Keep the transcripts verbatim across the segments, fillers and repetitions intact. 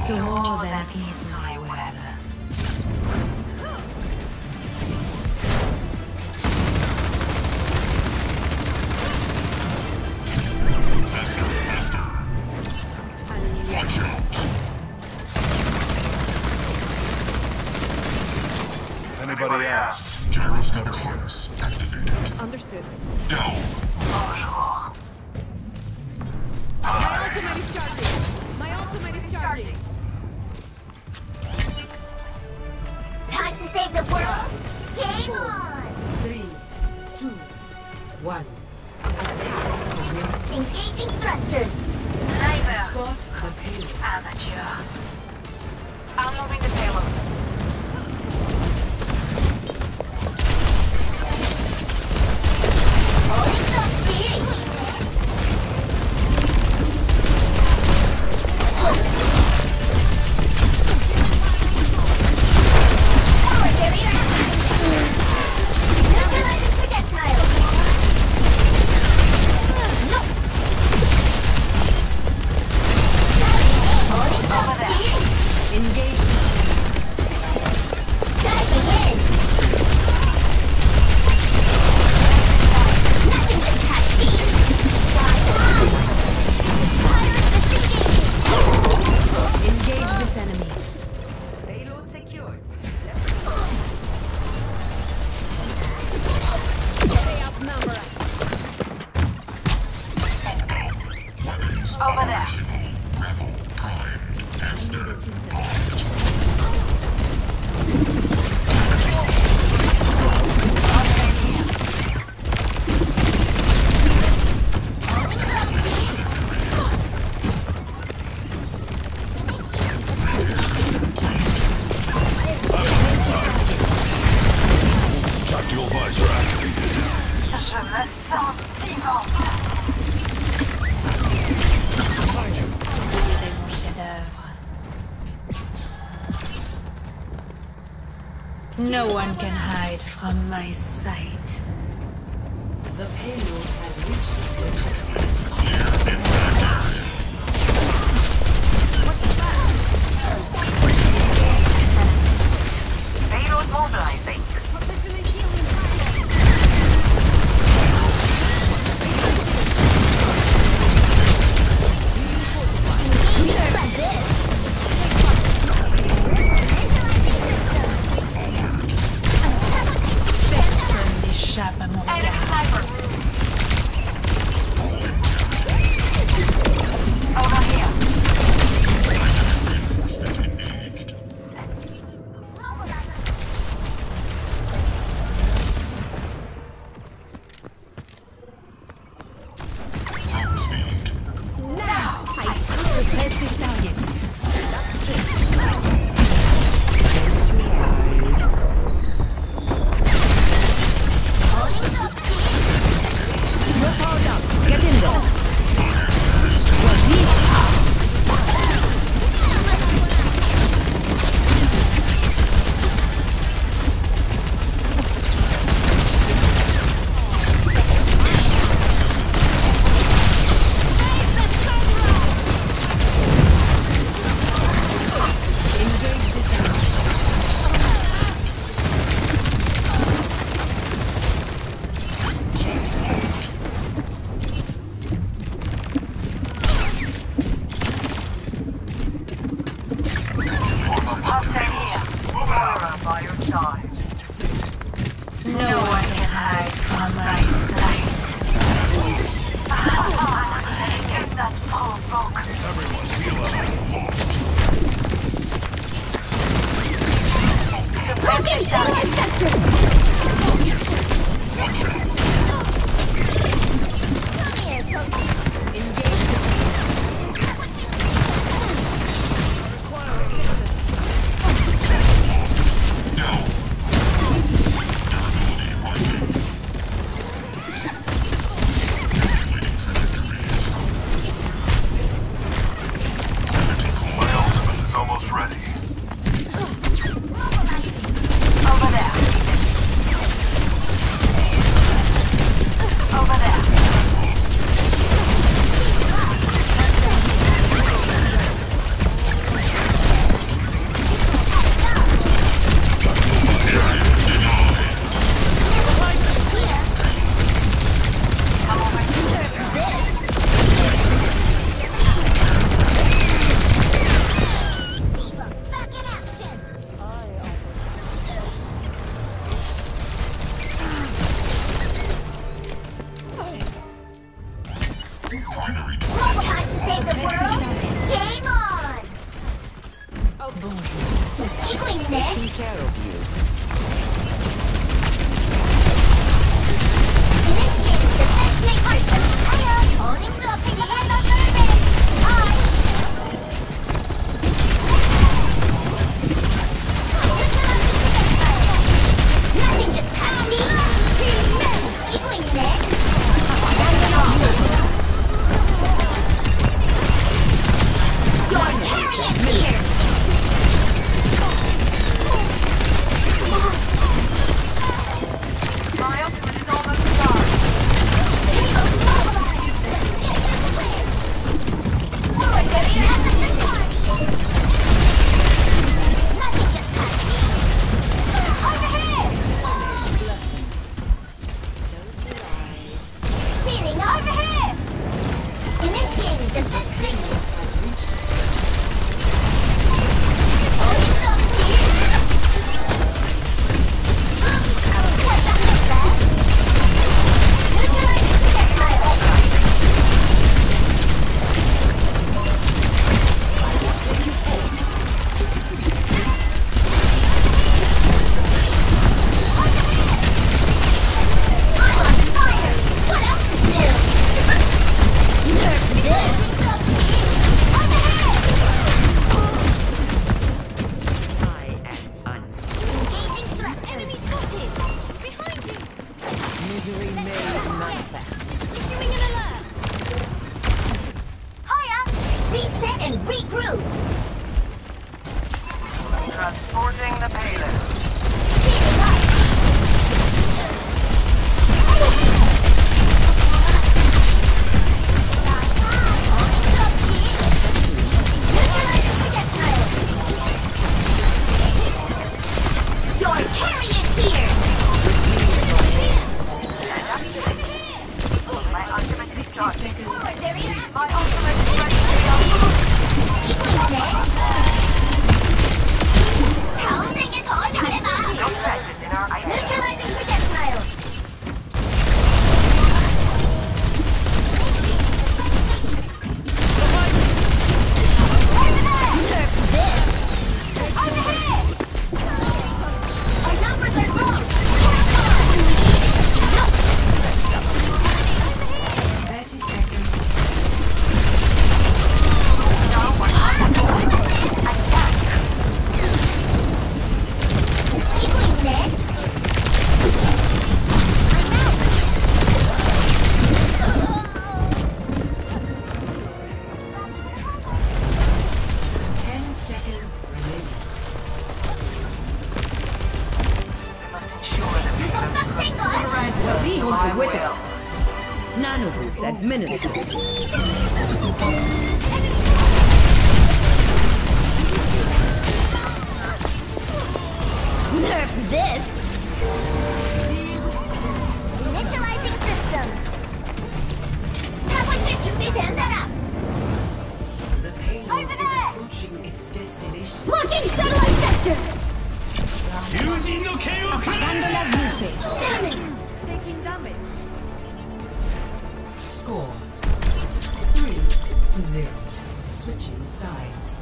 To more than eat my web. Faster, faster. Watch out. Anybody asks, gyroscopic harness activated. Understood. Down. My ultimate is charging. My ultimate is charging. Time to save the world. Game on. Three, two, one. Attack commence. Engaging thrusters. Spot the payload. Amateur. I'm moving the payload. It's up to you. Power carrier active. Neutralizing projectile. No. It's up to you. Engage. Diving in. Nothing can catch me. Engage this enemy. Payload secured. They outnumber us. Weapons Over there. operational. Grapple primed. Hamster Assistance. popped. Tactical visor activated. Je me sens vivante. C'est mon chef-d'œuvre. No one can hide from my sight. The payload has reached the objective. Clear impact area. Payload mobilizing. Positioning healing. Personne n'échappe à mon Enemy regard. sniper. Over here. Reinforcement engaged. Top speed. Now, I suppress this target. You're powered up. Get in there. Engage this enemy. Hostile here. Aurora by your side. No one can hide from my sight. Get that poor folk. Everyone heal up. Suppress They're this selling target. sectors. Watch your six. Watch out. Come here, Pokey. Engage this enemy. Down. Durability rising. Calculating trajectories. Gravity coil. My ultimate is almost ready. Over 이기고 있네. Initiate defense matrix. 하여 어림도 없이 해봤는데. Nothing can pass me. 이기고 있네. Your carrion here. My ultimate is almost done. Forward barrier at the party. Nothing can pass me. Over here. Feeling over here. Initiating defense signal. Holding up to you. What's up with that? Neutralizing projectile. I'm on fire. What else is new? Nerf this. Over here. Engaging threat. Enemy spotted. Behind you. Misery made manifest. Issuing an alert. Hiya. Reset and regroup. Transporting the payload. Clearing up. Holding up, team. Neutralizing projectile. Your carrion here. My ultimate is done. Forward barrier. My ultimate is ready to go. 이기고 있네. 다음생에 더 잘해봐. No threat is in our sight. Neutralizing projectile. Nerf this. Over here. Our numbers are low. thirty seconds. 이기고 있네. Ten seconds remaining. We must ensure that we 이건 빡센 걸. Wariho I with it. will. Nano boost administered. Nerf this. Initializing systems. 사고칠 준비된 사람. The payload Over is there. approaching its destination. Locking satellite vector. 友人の剣をくれ Damn it. Score three zero. Switching sides.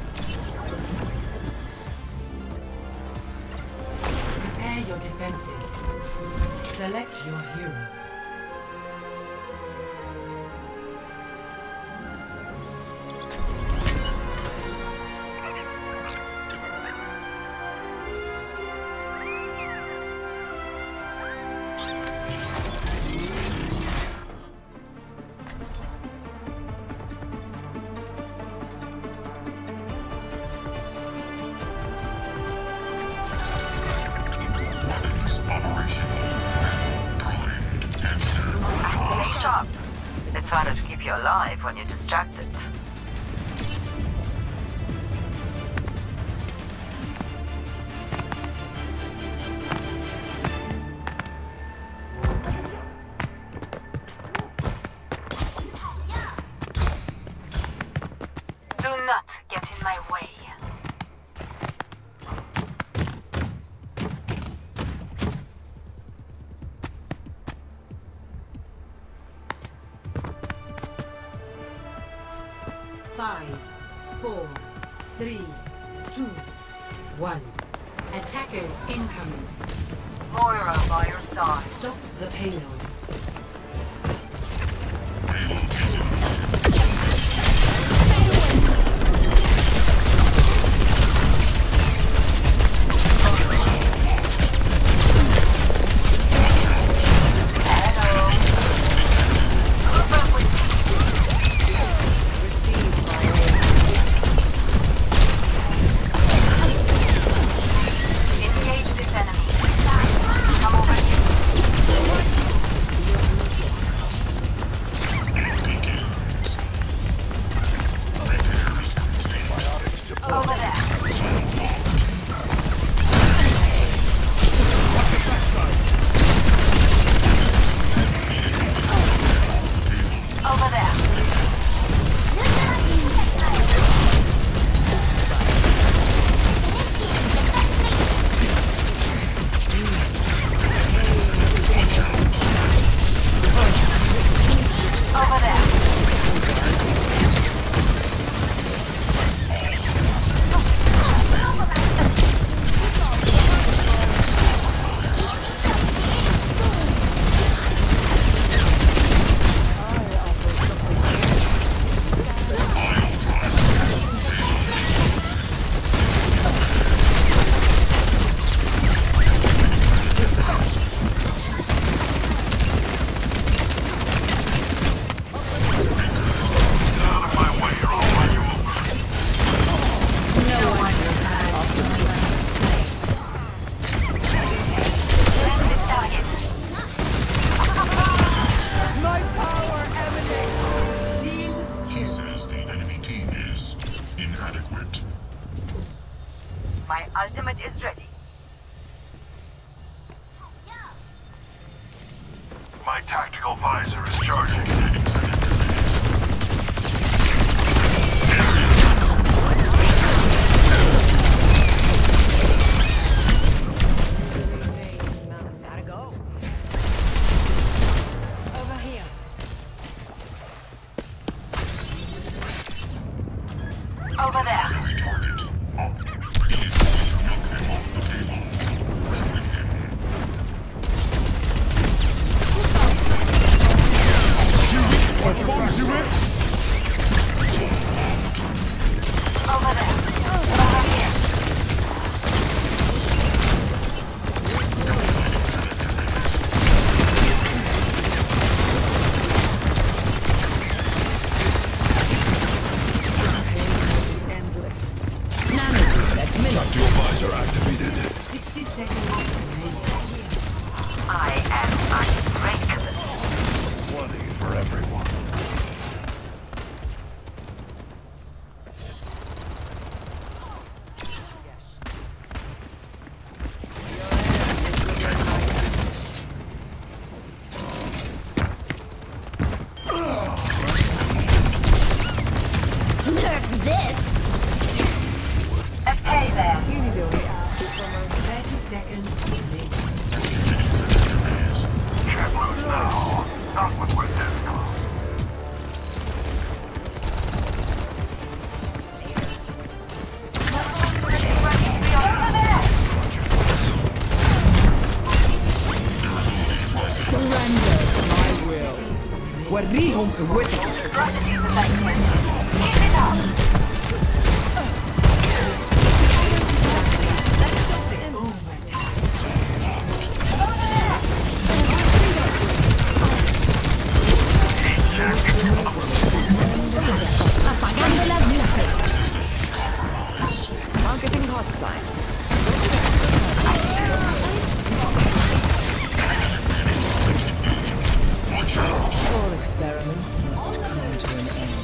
Prepare your defenses. Select your hero. Weapons operational. Primed and Stay sharp. It's harder to keep you alive when you're distracted. Do not get in my way. Five, four, three, two, One. Attackers incoming. Moira by your side. Stop the payload. Payload is in motion. My ultimate is ready. My tactical visor is charging. Gotta go. Over here. Over there. Primary target up. He is going to knock them off the payload. Join him. Over there. Over here. Tactical visor activated. sixty seconds remaining. I am unbreakable. Plenty for everyone. Nerf this! Okay there. thirty seconds remaining. Can't lose now. Not when we're this close. Surrender to my will. وريهم قوتك. Strategy's effective. Keep it up. Apagando las luces. Marketing hotspot. Watch out. All experiments must come to an end.